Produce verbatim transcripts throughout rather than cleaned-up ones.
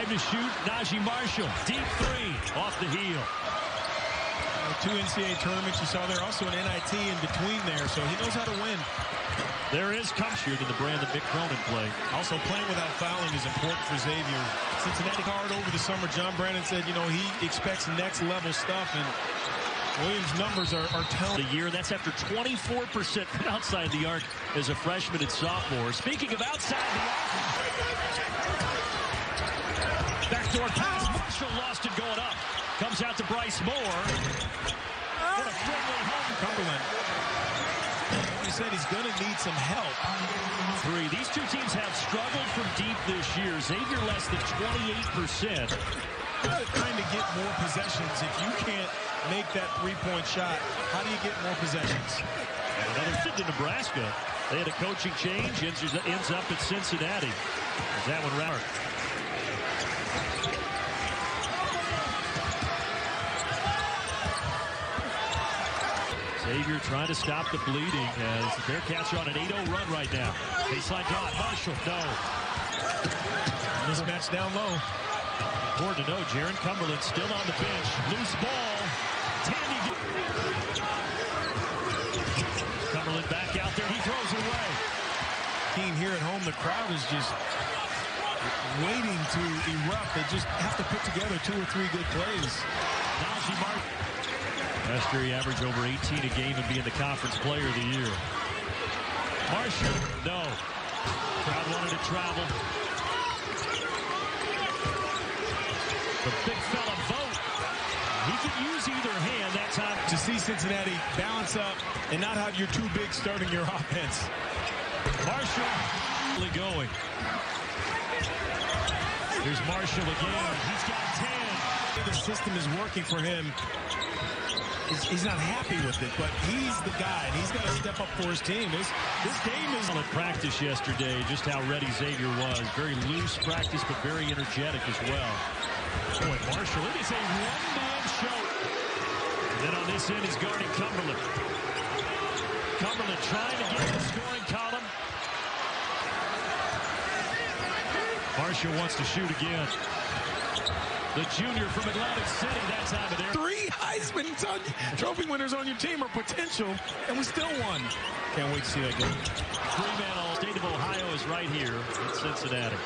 Time to shoot. Naji Marshall. Deep three. Off the heel. Uh, two N C double A tournaments you saw there. Also an N I T in between there. So he knows how to win. There is Cumshier to the brand that Mick Cronin played. Also, playing without fouling is important for Xavier. Cincinnati hard over the summer. John Brandon said, you know, he expects next-level stuff, and Williams' numbers are, are telling. The year, that's after twenty-four percent outside the arc as a freshman and sophomore. Speaking of outside the arc, backdoor pass. Marshall lost it going up. Comes out to Bryce Moore. What a friendly home. Cumberland. He said he's going to need some help. Three. These two teams have struggled from deep this year. Xavier less than twenty-eight percent. Trying to get more possessions. If you can't make that three-point shot, how do you get more possessions? And another fit to Nebraska. They had a coaching change. Ends, ends up at Cincinnati. There's that one round. Xavier trying to stop the bleeding as the Bearcats are on an eight oh run right now. Baseline dot. Marshall, no. Mismatch down low. Important to know, Jaron Cumberland still on the bench. Loose ball. Tandy. Cumberland back out there. He throws it away. Team here at home, the crowd is just waiting to erupt. They just have to put together two or three good plays. Naji Marshall. Last year he averaged over eighteen a game and being the conference player of the year. Marshall, no. Crowd wanted to travel. The big fella vote. He could use either hand that time. To see Cincinnati balance up and not have your two bigs starting your offense. Marshall really going. Here's Marshall again. He's got ten. The system is working for him. He's, he's not happy with it, but he's the guy, and he's got to step up for his team. This, this game is... At practice yesterday, just how ready Xavier was. Very loose practice, but very energetic as well. Boy, Marshall, it is a one-man show. And then on this end is guarding Cumberland. Cumberland trying to get in the scoring column. Marshall wants to shoot again. The junior from Atlantic City that time of day. Three Heisman Trophy winners on your team are potential, and we still won. Can't wait to see that game. Three-man all. State of Ohio is right here in Cincinnati.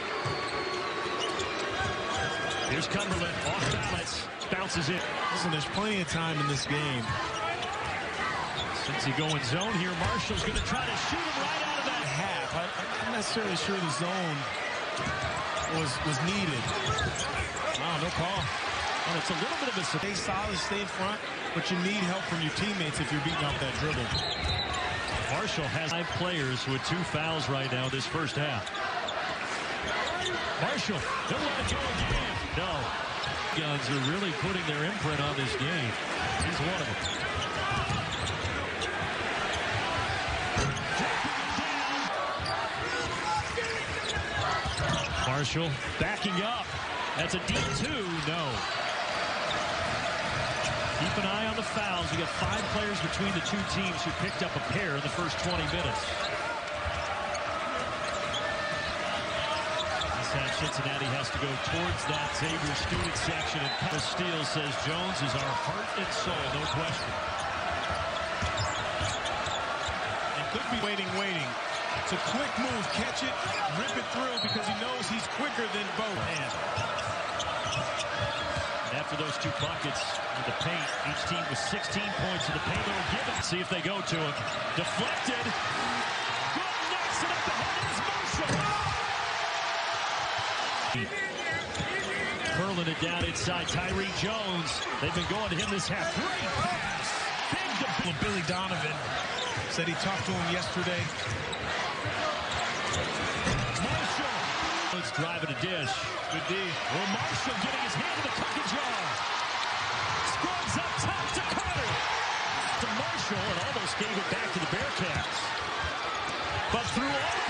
Here's Cumberland off balance, bounces in. Listen, there's plenty of time in this game. Since he going zone here, Marshall's going to try to shoot him right out of that half. I, I'm not necessarily sure the zone was was needed. Oh, no call. And it's a little bit of a... Stay solid, stay in front, but you need help from your teammates if you're beating off that dribble. Marshall has five players with two fouls right now this first half. Marshall, he'll let it go again. No. Guns are really putting their imprint on this game. He's one of them. Marshall backing up. That's a deep two. No. Keep an eye on the fouls. We got five players between the two teams who picked up a pair in the first twenty minutes. This time Cincinnati has to go towards that Xavier student section. And Kyle Steele says Jones is our heart and soul, no question. And could be waiting, waiting. It's a quick move. Catch it, rip it through because he knows he's quicker than both hands. And after those two buckets in the paint, each team with sixteen points in the paint. They'll give it. See if they go to him. Deflected. Good knocks it up the head. Is Marshall. Curling it down inside Tyree Jones. They've been going to him this half. Great pass. Big to Billy Donovan said he talked to him yesterday. Marshall. Let's drive it a dish. Good D. Well, Marshall getting his hand in the cookie jar. Scrubs up top to Carter. To Marshall and almost gave it back to the Bearcats. But through all that,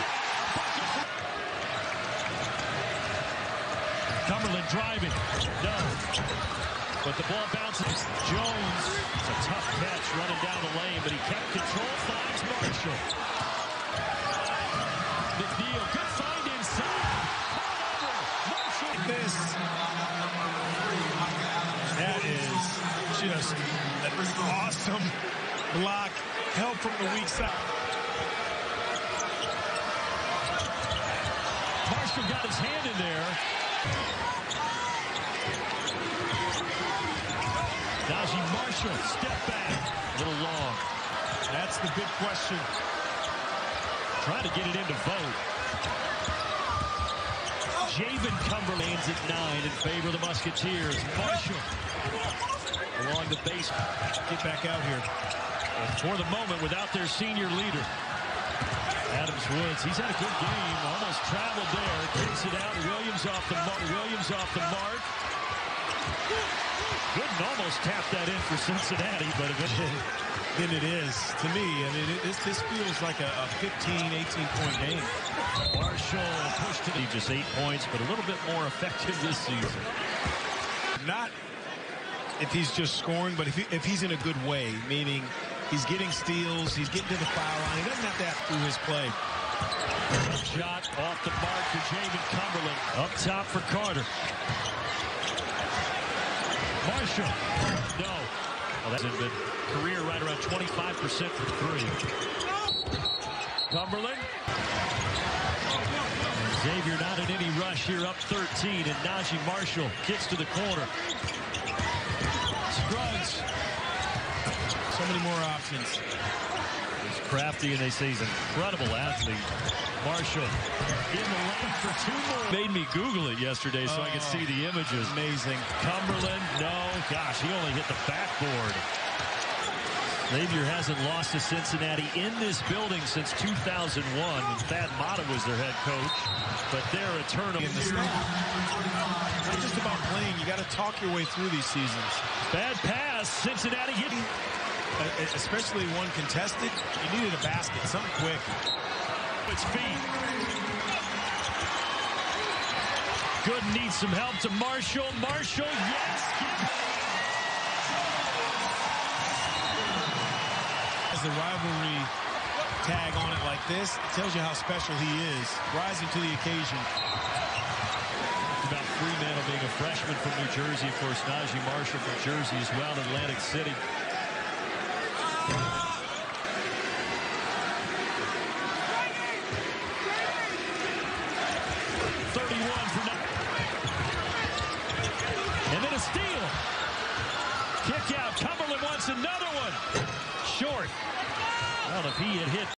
Cumberland driving. No. But the ball bounces. Jones. It's a tough catch running down the lane, but he kept control. Finds Marshall. McNeil, good find inside. Marshall. This Just an awesome block. Help from the weak side. Marshall got his hand in there. Naji Marshall, step back. A little long. That's the big question. Trying to get it into vote. Javen Cumberland lands at nine in favor of the Musketeers. Marshall along the base. Get back out here. And for the moment, without their senior leader, Adams Woods. He's had a good game. Almost traveled there. Kicks it out. Williams off the mark. Williams off the mark. Couldn't almost tap that in for Cincinnati, but eventually. Than it is to me. I mean, it, this, this feels like a, a fifteen, eighteen point game. Marshall pushed to the just eight points, but a little bit more effective this season. Not if he's just scoring, but if, he, if he's in a good way, meaning he's getting steals, he's getting to the foul line. He doesn't have to have through his play. Shot off the mark for Javen Cumberland. Up top for Carter. Marshall. No. Well, that's been career right around twenty-five percent from three. Cumberland. Xavier not in any rush here, up thirteen, and Naji Marshall kicks to the corner. Scruggs. So many more options. He's crafty, and they say he's an incredible athlete. Marshall in the lane for two more. Made me Google it yesterday so oh, I could see the images. Amazing. Cumberland, no. Gosh, he only hit the backboard. Xavier hasn't lost to Cincinnati in this building since two thousand one when Thad Matta was their head coach. But they're a turnover. It's not just about playing. You got to talk your way through these seasons. Bad pass. Cincinnati hitting. Uh, especially one contested. You needed a basket. Something quick. Its feet. Good, needs some help to Marshall. Marshall, yes. As the rivalry tag on it like this, it tells you how special he is, rising to the occasion. About Fremantle being a freshman from New Jersey. Of course, Naji Marshall from Jersey as well, Atlantic City. thirty-one for